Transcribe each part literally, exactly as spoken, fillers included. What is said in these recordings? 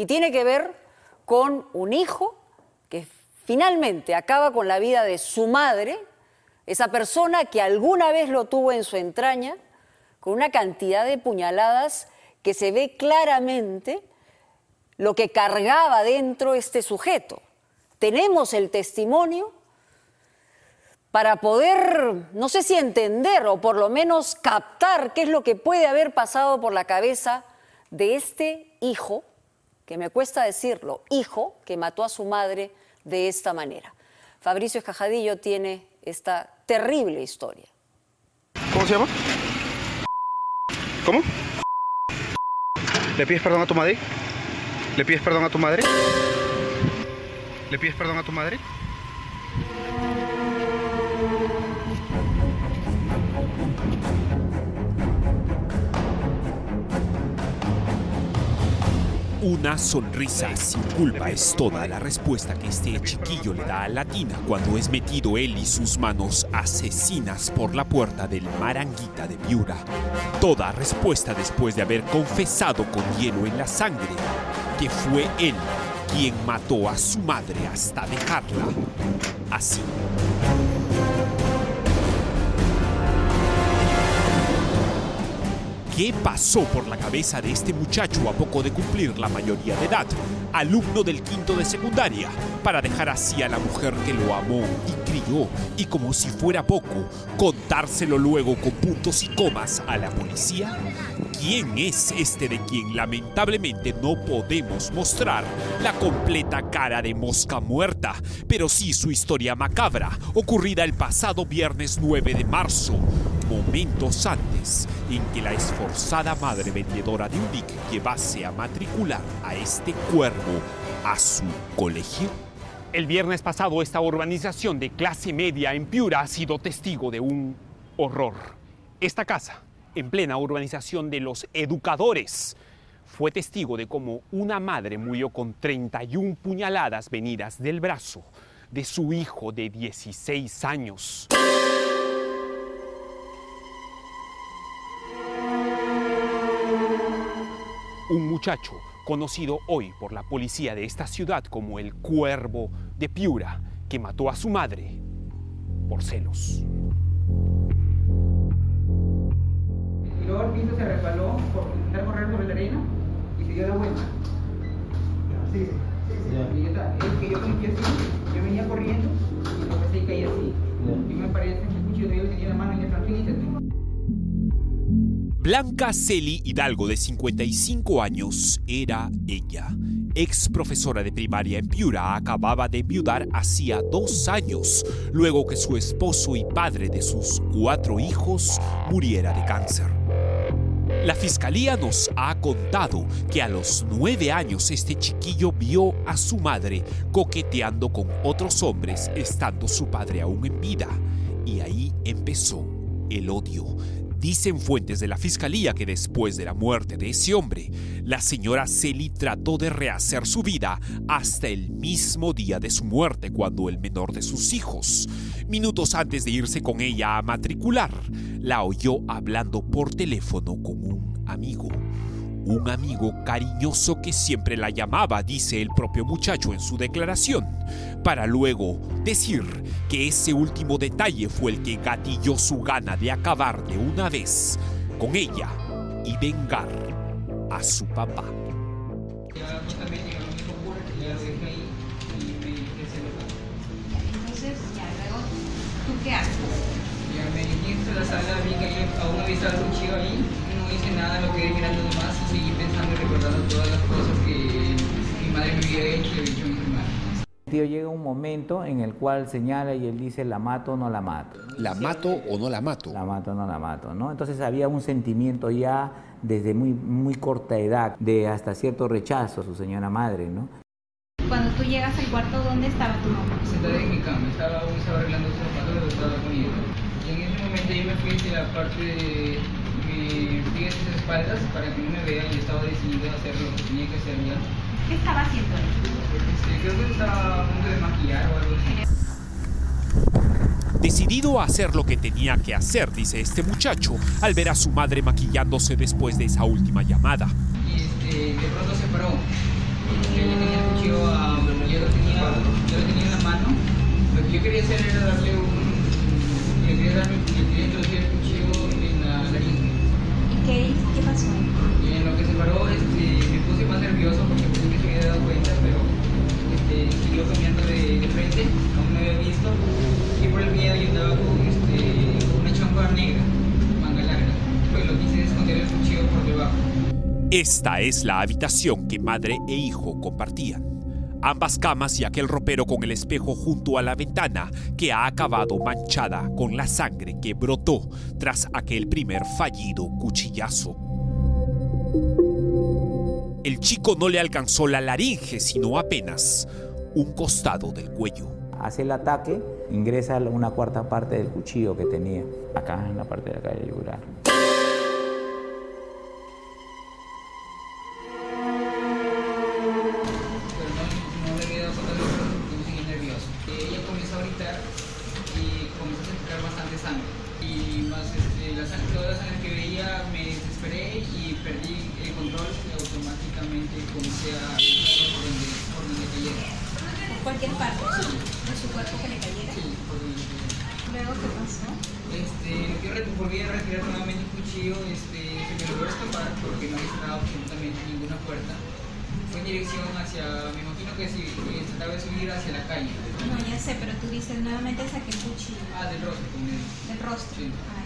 Y tiene que ver con un hijo que finalmente acaba con la vida de su madre, esa persona que alguna vez lo tuvo en su entraña, con una cantidad de puñaladas que se ve claramente lo que cargaba dentro este sujeto. Tenemos el testimonio para poder, no sé si entender o por lo menos captar qué es lo que puede haber pasado por la cabeza de este hijo, que me cuesta decirlo, hijo que mató a su madre de esta manera. Fabricio Escajadillo tiene esta terrible historia. ¿Cómo se llama? ¿Cómo? ¿Le pides perdón a tu madre? ¿Le pides perdón a tu madre? ¿Le pides perdón a tu madre? Una sonrisa sin culpa es toda la respuesta que este chiquillo le da a Latina cuando es metido él y sus manos asesinas por la puerta del Maranguita de Piura. Toda respuesta después de haber confesado con hielo en la sangre que fue él quien mató a su madre hasta dejarla así. ¿Qué pasó por la cabeza de este muchacho a poco de cumplir la mayoría de edad, alumno del quinto de secundaria, para dejar así a la mujer que lo amó y crió y, como si fuera poco, contárselo luego con puntos y comas a la policía? ¿Quién es este de quien lamentablemente no podemos mostrar la completa cara de mosca muerta, pero sí su historia macabra, ocurrida el pasado viernes nueve de marzo, momentos antes en que la esforzada madre vendedora de Unic llevase a matricular a este cuervo a su colegio? El viernes pasado, esta urbanización de clase media en Piura ha sido testigo de un horror. Esta casa, en plena urbanización de Los Educadores, fue testigo de cómo una madre murió con treinta y una puñaladas venidas del brazo de su hijo de dieciséis años. Un muchacho conocido hoy por la policía de esta ciudad como el Cuervo de Piura, que mató a su madre por celos. Y luego el piso se resbaló por intentar correr sobre la arena y se dio la vuelta. Sí, sí, sí. Y yo, el que yo sentí así, yo venía corriendo y lo pasé y caí así. Y me parece que el cuchillo de él tenía la mano en el tranquilízate. Blanca Celi Hidalgo, de cincuenta y cinco años, era ella. Ex profesora de primaria en Piura, acababa de enviudar hacía dos años, luego que su esposo y padre de sus cuatro hijos muriera de cáncer. La fiscalía nos ha contado que a los nueve años este chiquillo vio a su madre coqueteando con otros hombres, estando su padre aún en vida. Y ahí empezó el odio. Dicen fuentes de la fiscalía que después de la muerte de ese hombre, la señora Celi trató de rehacer su vida hasta el mismo día de su muerte, cuando el menor de sus hijos, minutos antes de irse con ella a matricular, la oyó hablando por teléfono con un amigo. Un amigo cariñoso que siempre la llamaba, dice el propio muchacho en su declaración, para luego decir que ese último detalle fue el que gatilló su gana de acabar de una vez con ella y vengar a su papá. Entonces, ya luego, ¿tú qué haces? Ya me dijiste la sala, vi que aún no había un chico ahí. No hice nada, lo quedé mirando nomás y seguí pensando y recordando todas las cosas que mi madre me había hecho y había hecho a mis hermanos. Tío, llega un momento en el cual señala y él dice, ¿la mato o no la mato? ¿La mato o no la mato? La mato o no la mato, ¿no? Entonces había un sentimiento ya desde muy, muy corta edad, de hasta cierto rechazo a su señora madre, ¿no? Cuando tú llegas al cuarto, ¿dónde estaba tu mamá? Sentada en mi cama, estaba, aún estaba arreglando sus zapatos, lo estaba poniendo. Y en ese momento yo me fui hacia la parte de... me fui a sus espaldas para que no me vean y estaba decidido a hacer lo que tenía que hacer ya. ¿Qué estaba haciendo él? Este, creo que estaba a punto de maquillar o algo así. Decidido a hacer lo que tenía que hacer, dice este muchacho, al ver a su madre maquillándose después de esa última llamada. Y este, de pronto se paró. hacer era darle un... Le quería, dar, le quería introducir el cuchillo en la laringe. ¿Y qué, qué pasó? Y en lo que se paró, este, me puse más nervioso porque pensé que se había dado cuenta, pero este, siguió caminando de, de frente, aún me había visto. Y por el miedo yo andaba con este, una chompa negra, manga larga. Pues lo quise esconder el cuchillo por debajo. Esta es la habitación que madre e hijo compartían. Ambas camas y aquel ropero con el espejo junto a la ventana que ha acabado manchada con la sangre que brotó tras aquel primer fallido cuchillazo. El chico no le alcanzó la laringe, sino apenas un costado del cuello. Hace el ataque, ingresa una cuarta parte del cuchillo que tenía acá en la parte de acá de yugular. Y más este, la sangre, toda la sangre que veía, me desesperé y perdí el control y automáticamente comencé a buscar por donde, por donde cayera. ¿Por cualquier parte de su cuerpo que le cayera? Sí, por donde cayera. ¿Luego qué pasó? Este, yo volví a retirar nuevamente el cuchillo, este, se me logró escapar porque no había cerrado absolutamente ninguna puerta. Fue en dirección hacia, me imagino que si eh, trataba de subir hacia la calle. No, ya sé, pero tú dices nuevamente saqué el cuchillo. Ah, del rostro, como digo. Del rostro. Sí. Ay.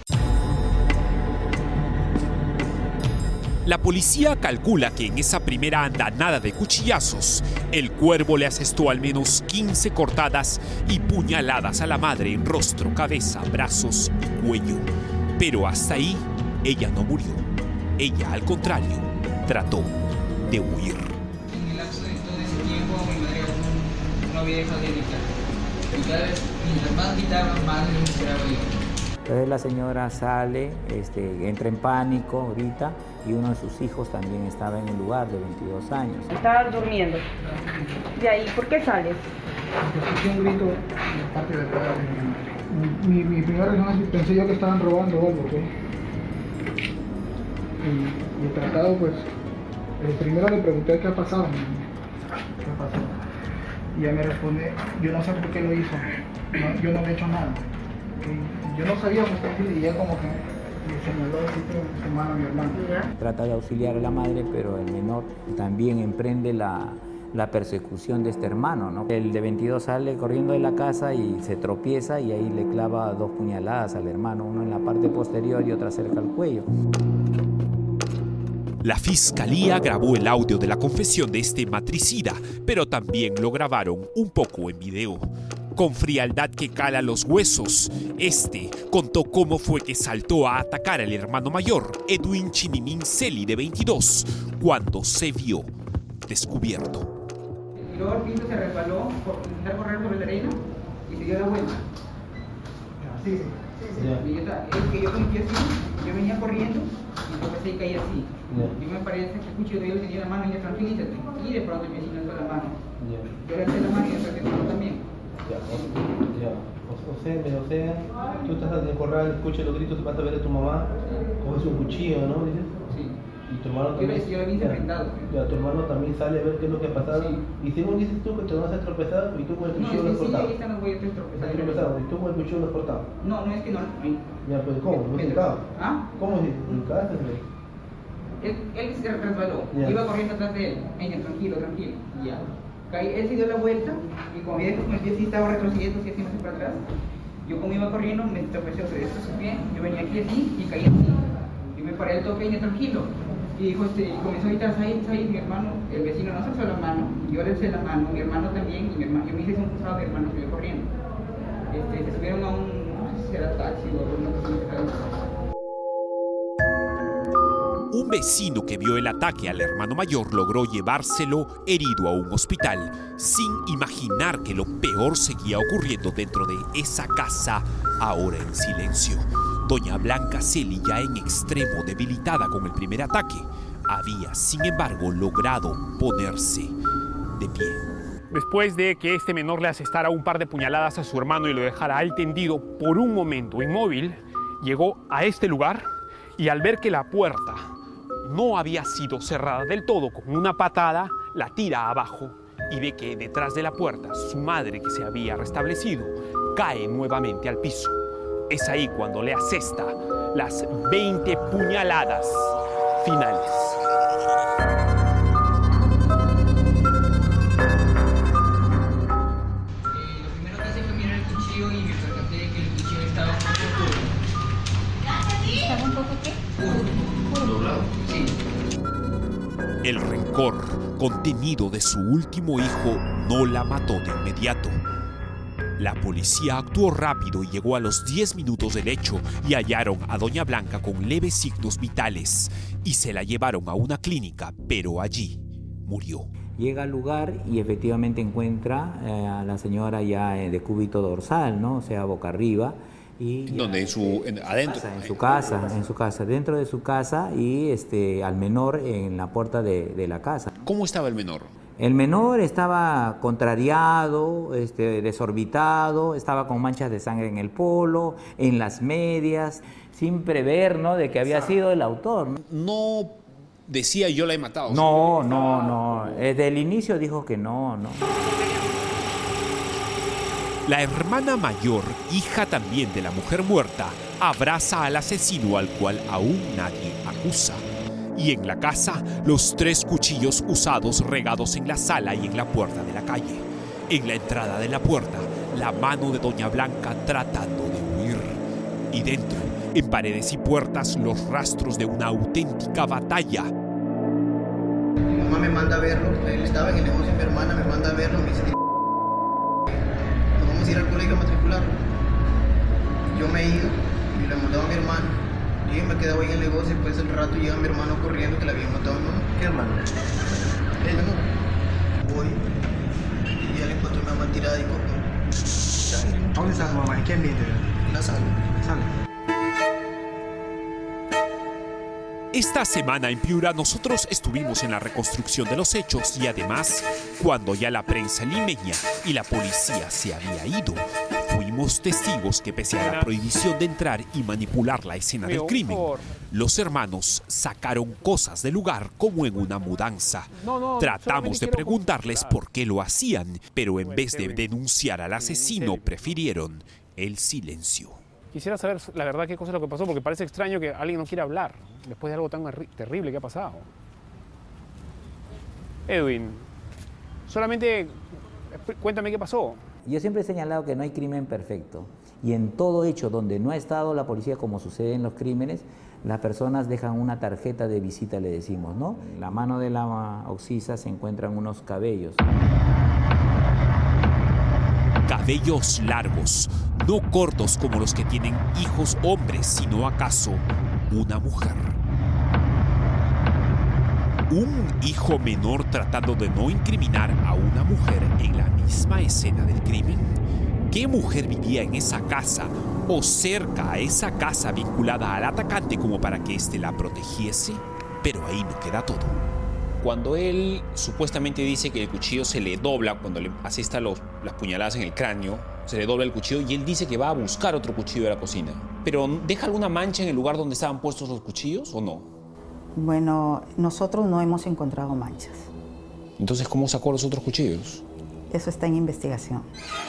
La policía calcula que en esa primera andanada de cuchillazos, el cuervo le asestó al menos quince cortadas y puñaladas a la madre en rostro, cabeza, brazos y cuello. Pero hasta ahí, ella no murió. Ella, al contrario, trató de huir. En el lapso de todo ese tiempo, mi madre aún no había dejado de gritar. Y cada vez, mientras más gritaba, más me desesperaba yo. Entonces la señora sale, este, entra en pánico, grita, y uno de sus hijos también estaba en el lugar, de veintidós años. Estabas durmiendo. ¿De ahí por qué sales? Porque escuché un grito de parte de atrás de mi madre. Mi, mi primera reacción es que pensé yo que estaban robando algo, ¿ok? Y, y el tratado, pues, eh, primero le pregunté qué ha pasado, qué pasó. Y ella me responde, yo no sé por qué lo hizo, no, yo no le he hecho nada. Y yo no sabía por qué, y ella como que me señaló así con su mano a mi hermano. Trata de auxiliar a la madre, pero el menor también emprende la, la persecución de este hermano, ¿no? El de veintidós sale corriendo de la casa y se tropieza y ahí le clava dos puñaladas al hermano, uno en la parte posterior y otra cerca al cuello. La fiscalía grabó el audio de la confesión de este matricida, pero también lo grabaron un poco en video. Con frialdad que cala los huesos, este contó cómo fue que saltó a atacar al hermano mayor, Edwin Chinimín Celi, de veintidós, cuando se vio descubierto. Y luego el piso se resbaló por intentar correr sobre la arena y se dio la vuelta. Sí, sí. Yeah. Y yo, es que yo comencé así, yo venía corriendo y tropecé y caí así. Yeah. Yo me parece que escucho que yo le tenía la mano y yo tranquilízate. Y de pronto el vecino alzó la mano. Yeah. Yo le alcé la mano y yo saqué la mano también. Ya, o, ya. O, o sea, o sea, tú estás en el corral, escuchas los gritos, vas a ver a tu mamá, coges un cuchillo, ¿no? ¿Dices? Sí. Y tu hermano también. Yo, yo lo vi enfrentado. Ya, tu hermano también sale a ver qué es lo que ha pasado. Sí. Y según dices tú que tu hermano se ha tropezado y tú con el cuchillo no, lo has sí, cortado. Sí, ahí están los huellas tropezados. tropezado y tú con el cuchillo lo has cortado. No, no es que no. Ahí. Ya, pues ¿cómo? ¿No es hincado? ¿Ah? ¿Cómo es hincado? Él, él se resbaló, yeah. Iba corriendo atrás de él. Venga, tranquilo, tranquilo. Ya. Caí, él se dio la vuelta y como veía que con el pie sí estaba retrocediendo, así haciéndose para atrás. Yo como iba corriendo, me tropecé sobre esto su pie, yo venía aquí así y caí así. Y me paré al toque y tranquilo. Y dijo, este, y comenzó a gritar, Said, Said, mi hermano, el vecino no se alzó la mano, yo le alcé la mano, mi hermano también, y mi hermano, yo me hice un cruzado, mi hermano siguió corriendo. Este, se subieron a un, no sé si era taxi o una cosa que Un vecino que vio el ataque al hermano mayor logró llevárselo herido a un hospital, sin imaginar que lo peor seguía ocurriendo dentro de esa casa, ahora en silencio. Doña Blanca Celi, ya en extremo debilitada con el primer ataque, había, sin embargo, logrado ponerse de pie. Después de que este menor le asestara un par de puñaladas a su hermano y lo dejara ahí tendido por un momento inmóvil, llegó a este lugar y al ver que la puerta no había sido cerrada del todo, con una patada la tira abajo y ve que detrás de la puerta su madre, que se había restablecido, cae nuevamente al piso. Es ahí cuando le asesta las veinte puñaladas finales. ¿Estaba un poco qué? Doblado, sí. El rencor contenido de su último hijo no la mató de inmediato. La policía actuó rápido y llegó a los diez minutos del hecho y hallaron a doña Blanca con leves signos vitales y se la llevaron a una clínica, pero allí murió. Llega al lugar y efectivamente encuentra eh, a la señora ya eh, de cúbito dorsal, ¿no? O sea, boca arriba. Y ¿Dónde? ¿En su, en, adentro? En su casa, en su casa, dentro de su casa y este, al menor en la puerta de, de la casa. ¿Cómo estaba el menor? El menor estaba contrariado, este, desorbitado, estaba con manchas de sangre en el polo, en las medias, sin prever, ¿no?, de que había sido el autor. No, no decía yo la he matado. No, no, no. Desde el inicio dijo que no, no. La hermana mayor, hija también de la mujer muerta, abraza al asesino al cual aún nadie acusa. Y en la casa, los tres cuchillos usados regados en la sala y en la puerta de la calle. En la entrada de la puerta, la mano de doña Blanca tratando de huir. Y dentro, en paredes y puertas, los rastros de una auténtica batalla. Mi mamá me manda a verlo, él estaba en el negocio, mi hermana me manda a verlo, me dice, nos vamos a ir al colegio a matricularlo. Yo me he ido y le he mandado a mi hermano. Y me he quedado ahí en el negocio, después del rato llega mi hermano corriendo que le habían matado a mi mamá. ¿Qué hermano? Él no. Voy y ya le encuentro a mi mamá tirada y cojo. Sangre. ¿Dónde está tu mamá? ¿En qué ambiente? En la sala. Sala. Esta semana en Piura nosotros estuvimos en la reconstrucción de los hechos y además, cuando ya la prensa limeña y la policía se había ido, fuimos testigos que pese a la prohibición de entrar y manipular la escena del crimen, los hermanos sacaron cosas del lugar como en una mudanza. Tratamos de preguntarles por qué lo hacían, pero en vez de denunciar al asesino, prefirieron el silencio. Quisiera saber la verdad qué cosa es lo que pasó, porque parece extraño que alguien no quiera hablar después de algo tan terrible que ha pasado. Edwin, solamente cuéntame qué pasó. Yo siempre he señalado que no hay crimen perfecto y en todo hecho donde no ha estado la policía, como sucede en los crímenes, las personas dejan una tarjeta de visita, le decimos, ¿no? En la mano de la oxisa se encuentran unos cabellos. Cabellos largos, no cortos como los que tienen hijos hombres, sino acaso una mujer. Un hijo menor tratando de no incriminar a una mujer en la misma escena del crimen. ¿Qué mujer vivía en esa casa o cerca a esa casa vinculada al atacante como para que éste la protegiese? Pero ahí no queda todo. Cuando él supuestamente dice que el cuchillo se le dobla, cuando le asesta los, las puñaladas en el cráneo, se le dobla el cuchillo y él dice que va a buscar otro cuchillo de la cocina. ¿Pero deja alguna mancha en el lugar donde estaban puestos los cuchillos o no? Bueno, nosotros no hemos encontrado manchas. Entonces, ¿cómo sacó los otros cuchillos? Eso está en investigación.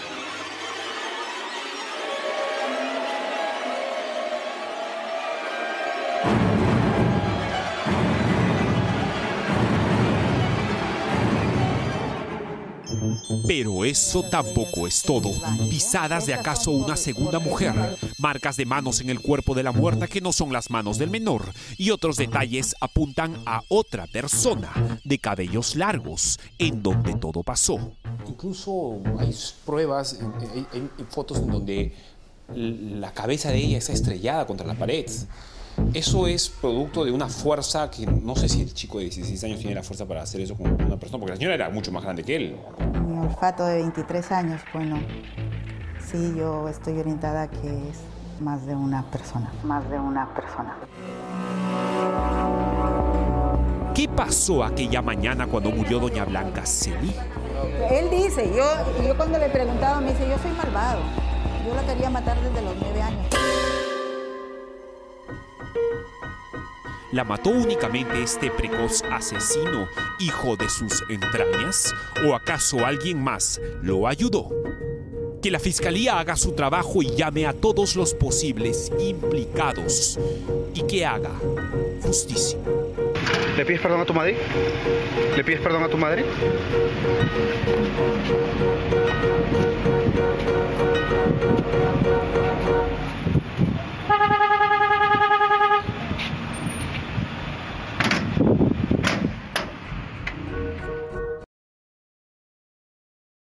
Pero eso tampoco es todo. Pisadas de acaso una segunda mujer, marcas de manos en el cuerpo de la muerta que no son las manos del menor y otros detalles apuntan a otra persona de cabellos largos en donde todo pasó. Incluso hay pruebas, hay, hay fotos en donde la cabeza de ella está estrellada contra la pared. Eso es producto de una fuerza que no sé si el chico de dieciséis años tiene la fuerza para hacer eso con una persona, porque la señora era mucho más grande que él. Mi olfato de veintitrés años, bueno, sí, yo estoy orientada a que es más de una persona, más de una persona. ¿Qué pasó aquella mañana cuando murió doña Blanca Celi? Él dice, yo, yo cuando le preguntaba me dice, yo soy malvado, yo la quería matar desde los nueve años. ¿La mató únicamente este precoz asesino, hijo de sus entrañas? ¿O acaso alguien más lo ayudó? Que la fiscalía haga su trabajo y llame a todos los posibles implicados y que haga justicia. ¿Le pides perdón a tu madre? ¿Le pides perdón a tu madre?